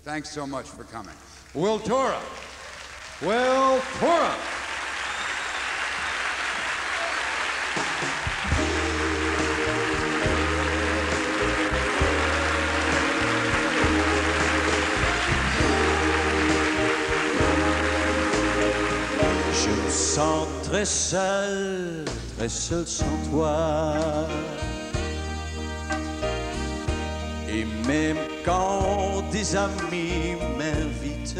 Thanks so much for coming. Wiltura. Wiltura. Je me sens très seul sans toi. Et même quand des amis m'invitent,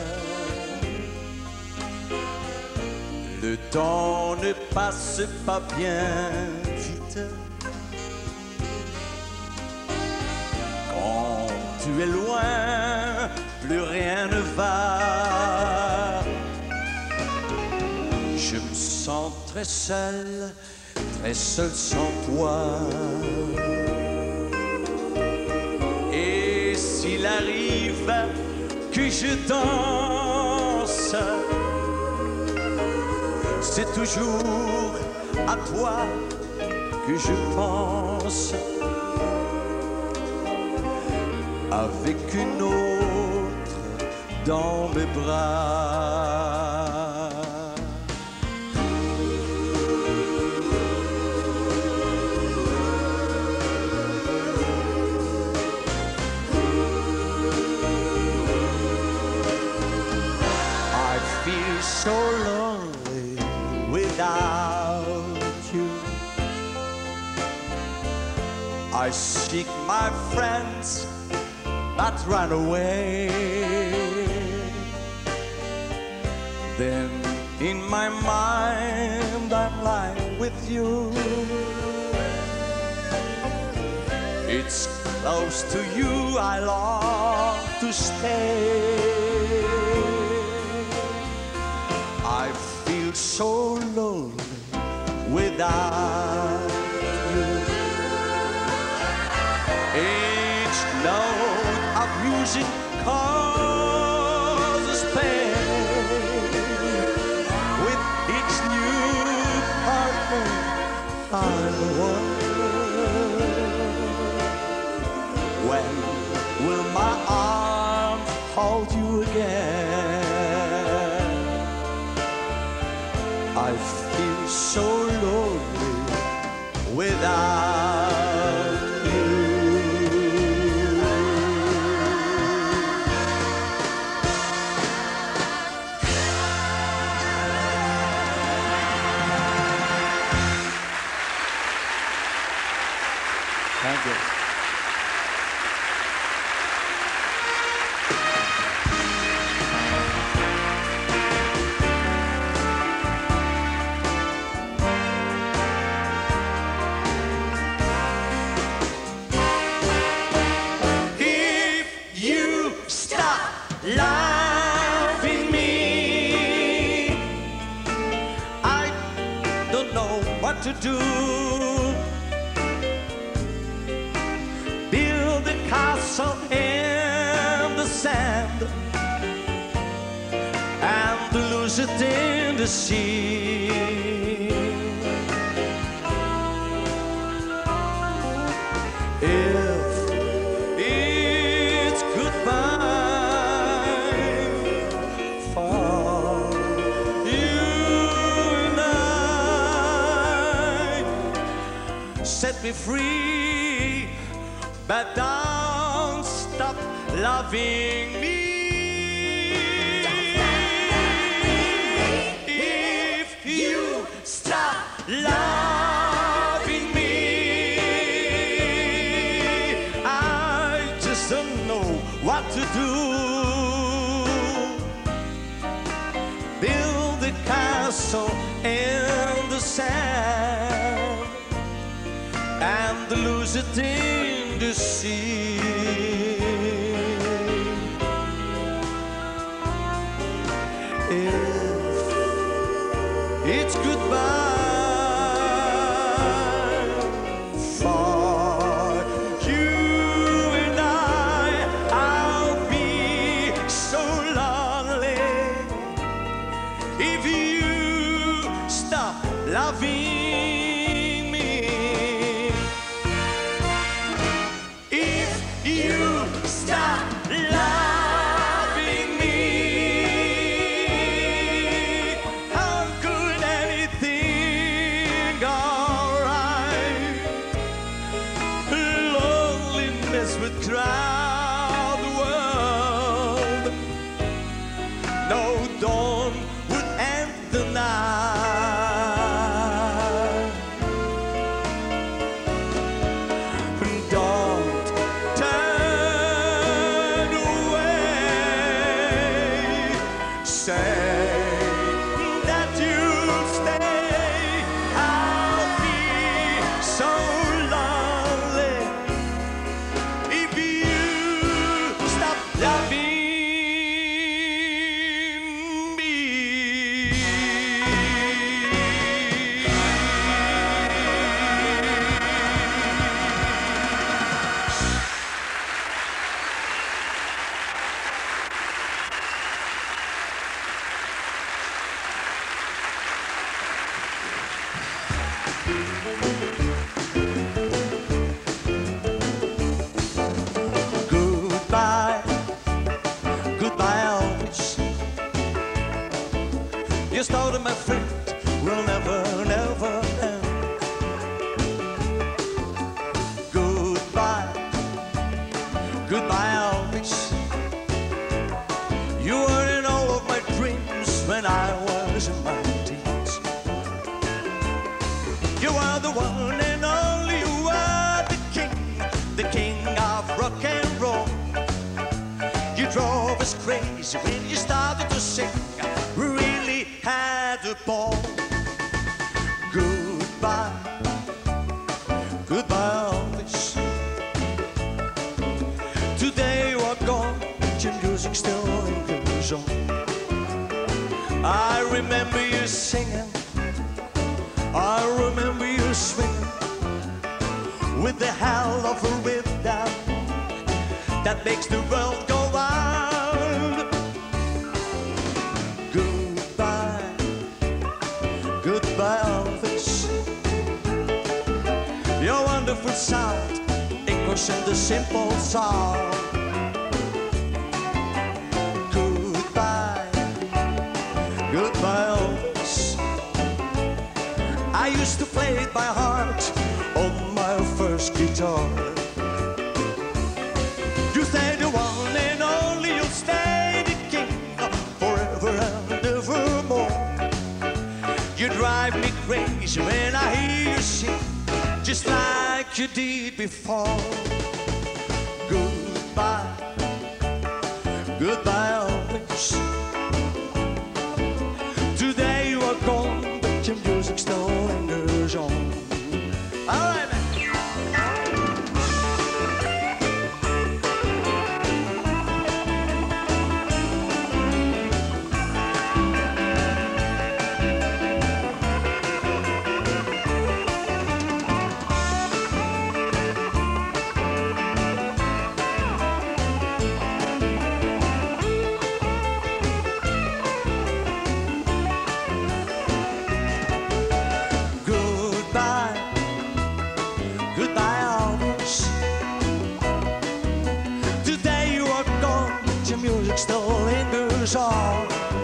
le temps ne passe pas bien vite. Quand tu es loin, plus rien ne va. Je me sens très seul sans toi. Et s'il arrive que je danse, c'est toujours à toi que je pense. Avec une autre dans mes bras. So lonely without you. I seek my friends but run away. Then in my mind I'm lying with you. It's close to you I long to stay. I feel so lonely without you. Each note of music causes pain. With each new partner I wonder, when will my arms hold you again? I feel so lonely without you. Thank you. Loving me, I don't know what to do. Build a castle in the sand and lose it in the sea. If it's goodbye set me free, but don't stop loving me. If you stop loving me, I just don't know what to do. Build a castle in the sand and lose it in the sea. If it's goodbye for you and I'll be so lonely. If you stop loving about the world. No dawn would end the night. Don't turn away. Say that you'll stay. I'll be so lonely if you stop loving me. Goodbye, goodbye Elvis. Your story, my friend, will never, never end. Goodbye, goodbye Elvis. You were in all of my dreams when I was in my teens. You are the one and only, you are the king of rock and roll. You drove us crazy when you started to sing. We really had a ball. Goodbye, goodbye Elvis. Today you are gone, but your music still lingers on. I remember you singing, I remember you swinging with the hell of a rhythm that makes the world go round. Goodbye, goodbye Elvis. Your wonderful sound echoes in the simple song. Goodbye, goodbye Elvis. I used to play it by heart on my first guitar. You stay the one and only, you'll stay the king forever and evermore. You drive me crazy when I hear you sing, just like you did before. Goodbye, goodbye Elvis. Today you are gone, but your music still lingers on. All right, man. Goodbye Elvis. Today you are gone, but your music still lingers on.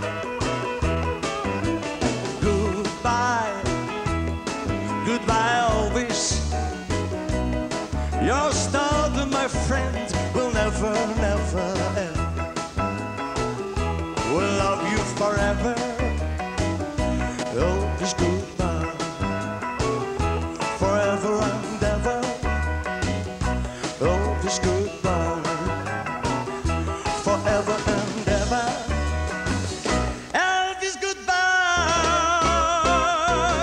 Goodbye, goodbye Elvis. Your story, my friend, will never, never end. We'll love you forever. Elvis, goodbye. Forever and ever. Elvis, goodbye. Forever and ever. Elvis, goodbye.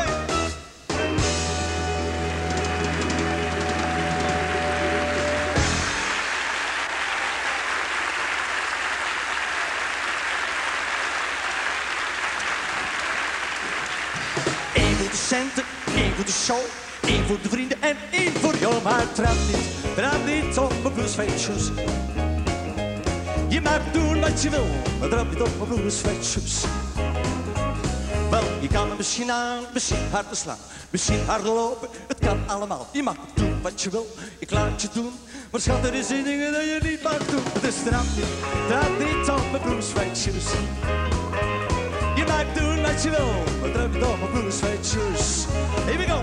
Eén voor de centen, één voor de show, één voor de vrienden en één voor jou. Maar trap niet op mijn bloesvetjes. Je mag doen wat je wil, maar trap niet op mijn bloesvetjes. Wel, je kan er misschien aan, misschien harder slaan, misschien harder lopen. Het kan allemaal, je mag doen wat je wil, ik laat je doen. Maar schat, er is dingen dat je niet mag doen. Dus trap niet op mijn bloesvetjes. Je mag doen wat je wil, maar trap niet op mijn bloesvetjes. Here we go.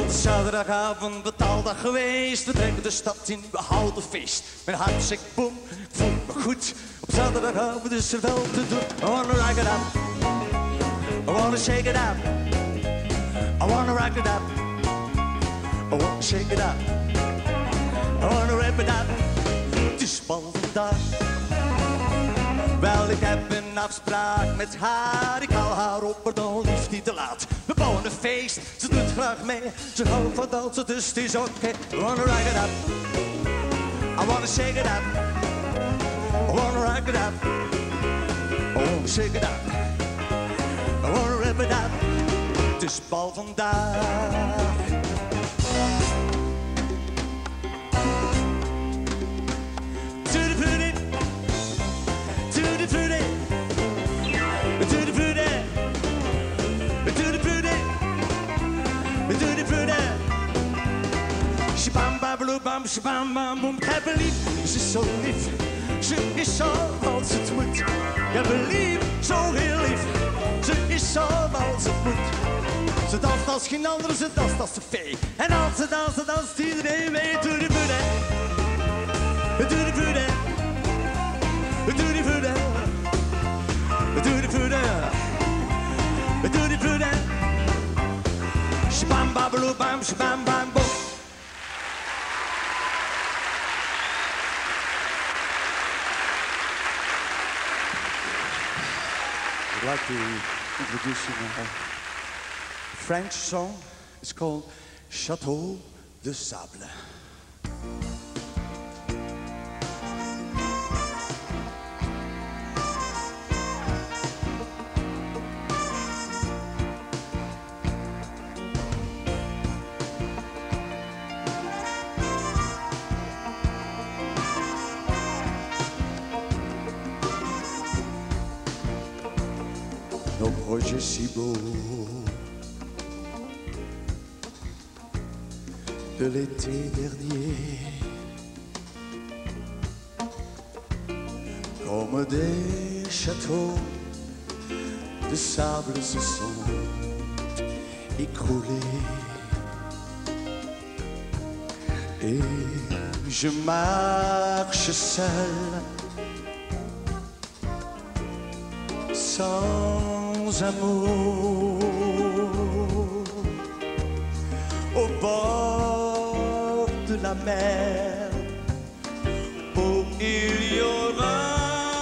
Het is zaterdagavond, betaaldag geweest. We trekken de stad in, we houden feest. Mijn hart zegt boem, ik voel me goed. Op zaterdagavond is er wel te doen. I wanna rock it up, I wanna shake it up. I wanna rock it up, I wanna shake it up. I wanna rap it up. Het is bal vandaag. Wel, ik heb een afspraak met haar. Ik haal haar op, maar dan liefst niet te laat. We bouwen een feest, ze doet graag mee. Ze houdt van dansen, dus het is oké. I wanna rock it up, I wanna shake it up. I wanna rock it up, I wanna shake it up. I wanna rap it up. Het is bal vandaag. Bam, shabam, bam, boem. Ik heb een lief, ze is zo lief. Ze is zo als het moet. Ik heb een lief, zo heel lief. Ze is zo als het moet. Ze danst als geen andere, ze danst als de fee. En als ze danst, danst iedereen mee. Doe die voeten, doe die voeten, doe die voeten, doe die voeten, doe die voeten. Shabam, babaloe, bam, shabam, bam, boem. I'd like to introduce you now. A French song. It's called Château de Sable. Nos projets si beaux de l'été dernier, comme des châteaux de sable se sont écroulés. Et je marche seul, sans amour, au bord de la mer, où il y aura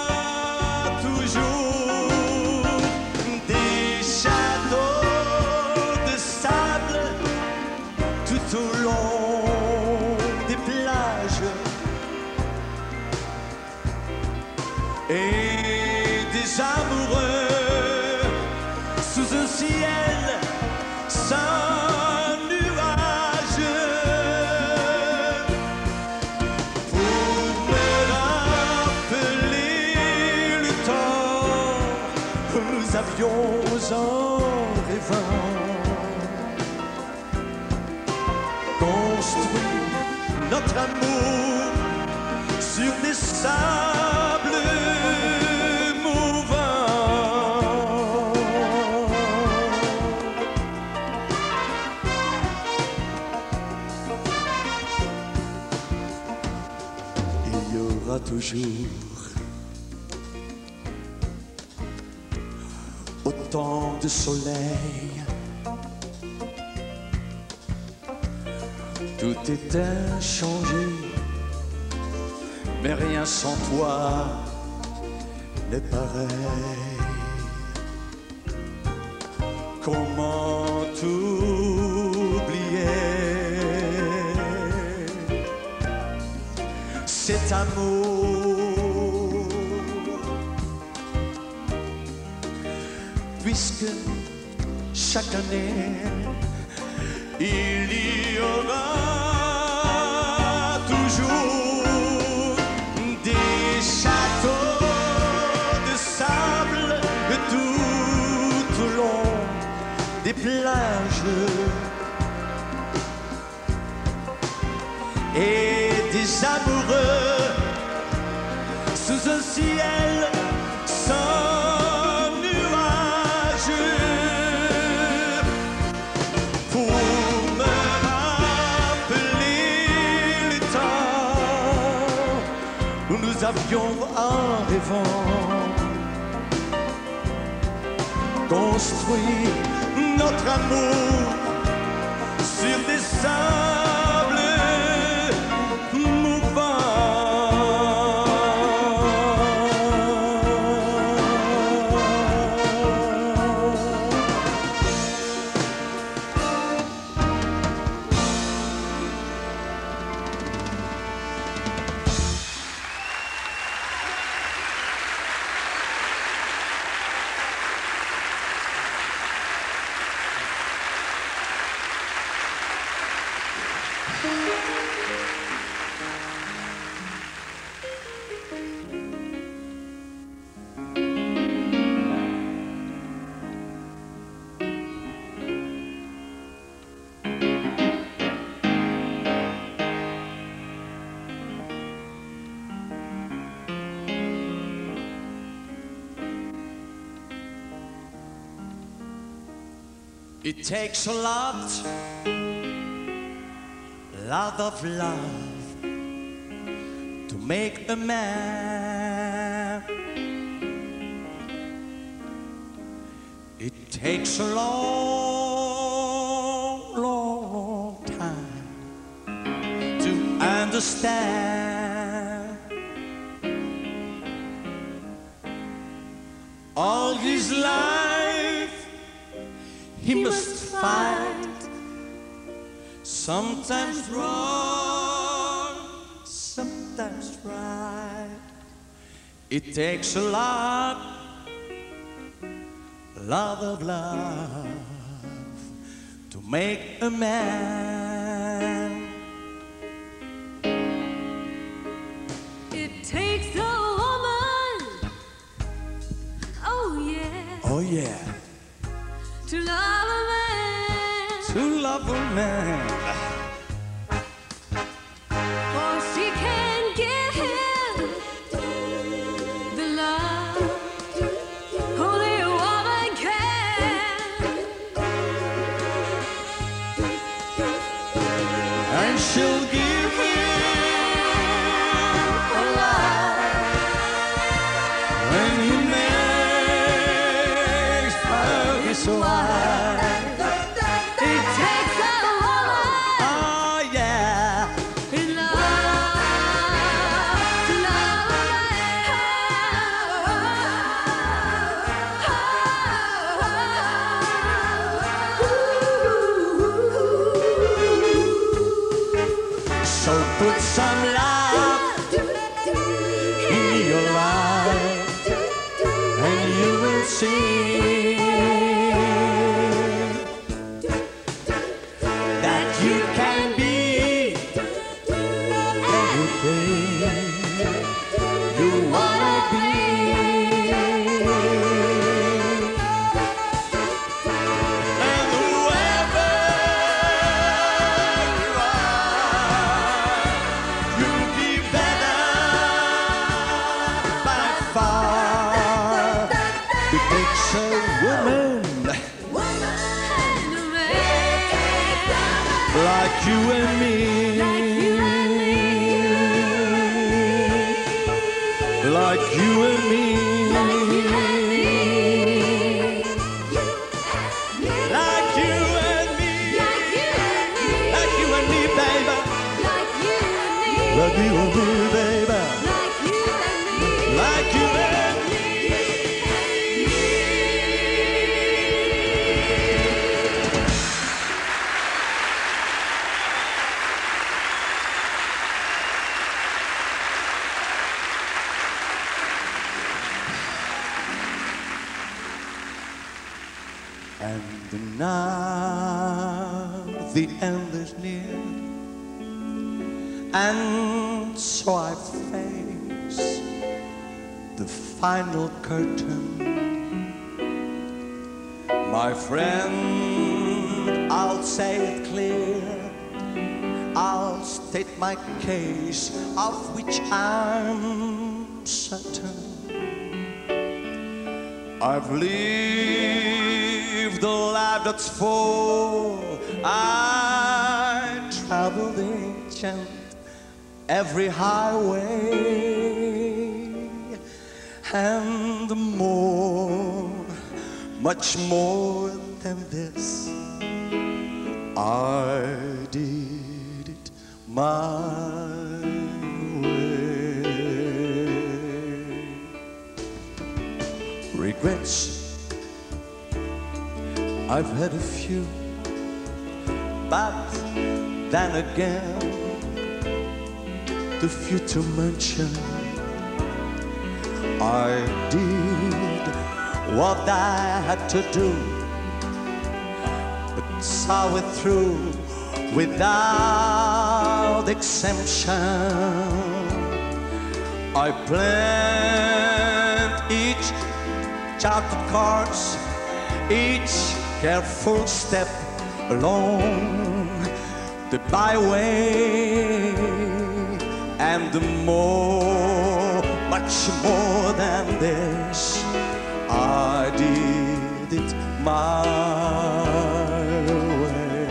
toujours des châteaux de sable tout au long des plages et des amoureux sous un ciel sans nuages, pour me rappeler le temps que nous avions en rêvant construit notre amour sur des sables mouvants. Il y aura toujours autant de soleil. Tout est inchangé, mais rien sans toi n'est pareil. Comment oublier cet amour, puisque chaque année il y aura toujours des châteaux de sable tout au long des plages et des amoureux sous un ciel sans nuages, pour me avions en rêvant construire notre amour sur des sables mouvants. It takes a lot of love to make a man. It takes a long, long time to understand. All his life he must fight, sometimes wrong, sometimes right. It takes a lot of love to make a man. It takes a woman, oh yeah, Oh yeah, to love a man. to love a man. For she can give him the love only a woman can. And she'll give him a love when he makes her his wife. It takes a woman Oh yeah, in love to love so put some love in your life and you will see that you can be everything you wanna be. And whoever you are, you'll be better by far. It takes a woman and a man like you and me, like you and me, like you and me, like you and me, baby, like you and me, baby, like you and me. And now the end is near, and so I face the final curtain. My friend, I'll say it clear, I'll state my case, of which I'm certain. I've lived a life that's full. I traveled ancient every highway. and more, much more than this. I did it my way. Regrets, I've had a few, but then again, too few to mention. I did what I had to do, but saw it through without exemption. I planned each charted course, each careful step along the byway, and the more, much more than this, I did it my way.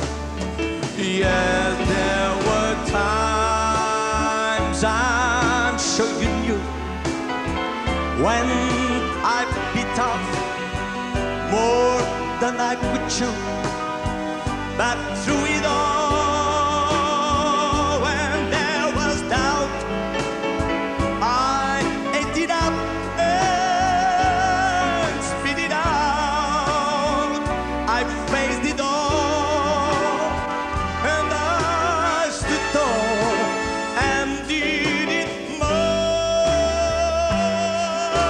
Yes, there were times, I'm sure you knew, when I bit off more than I could chew. But through it all, when there was doubt, I ate it up and spit it out. I faced it all, and I stood tall and did it my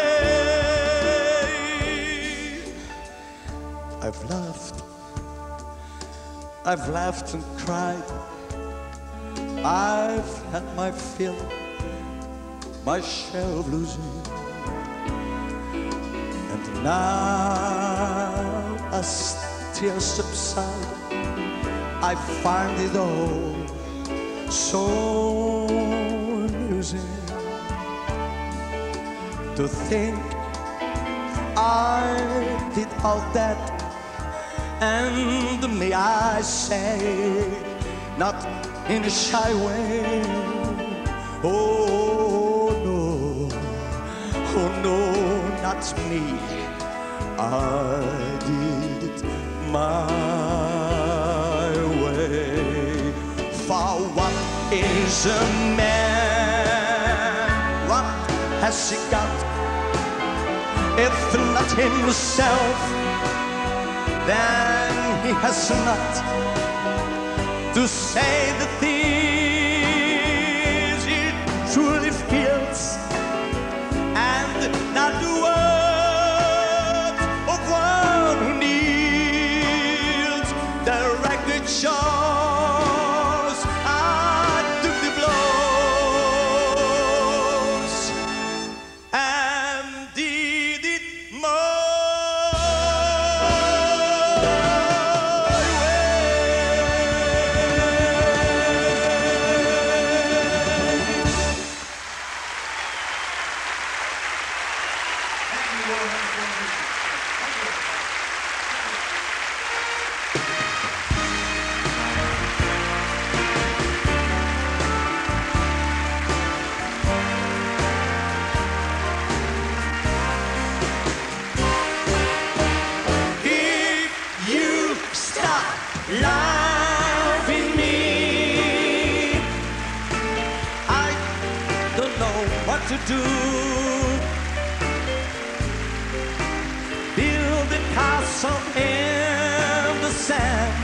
way. I've laughed and cried, I've had my fill, my share of losing. And now as tears subside, I find it all so amusing to think I did all that. And may I say, not in a shy way, oh no, not me. I did it my way. For what is a man? What has he got if not himself? Then he has not to say the things he truly feels, and not the words of one who kneels. The record shows I took the blows and did it more. Loving me, I don't know what to do. Build a castle in the sand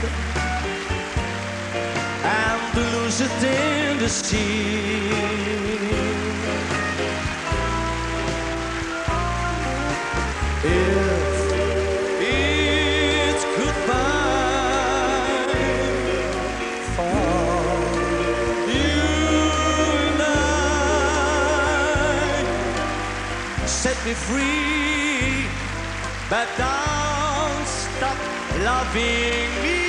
and lose it in the sea. If it's goodbye for you and I, set me free, but don't stop loving me.